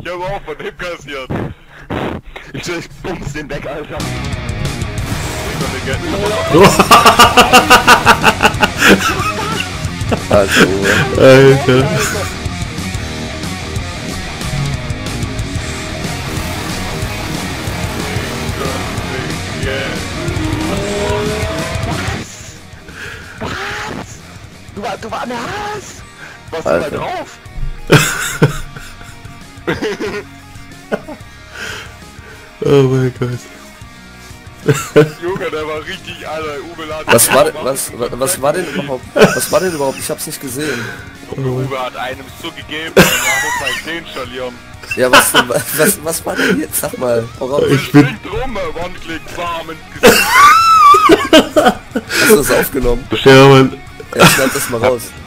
Ich hab auch von dem kassiert. Ich bumps den weg, Alter. Also, Alter. Du war nass! Was ist da Alter. drauf? Oh mein Gott. Junge, der war richtig, Alter. Uwe hat was war denn überhaupt? Was war denn überhaupt? Ich hab's nicht gesehen. Uwe hat einem zugegeben, er muss halt den verlieren. Ja, was war denn jetzt? Sag mal, voraus. Ich bin... Nicht rum, One-Click, warm ins Gesicht. Hast du das aufgenommen? Ja, Mann. Ja, schneid das mal raus.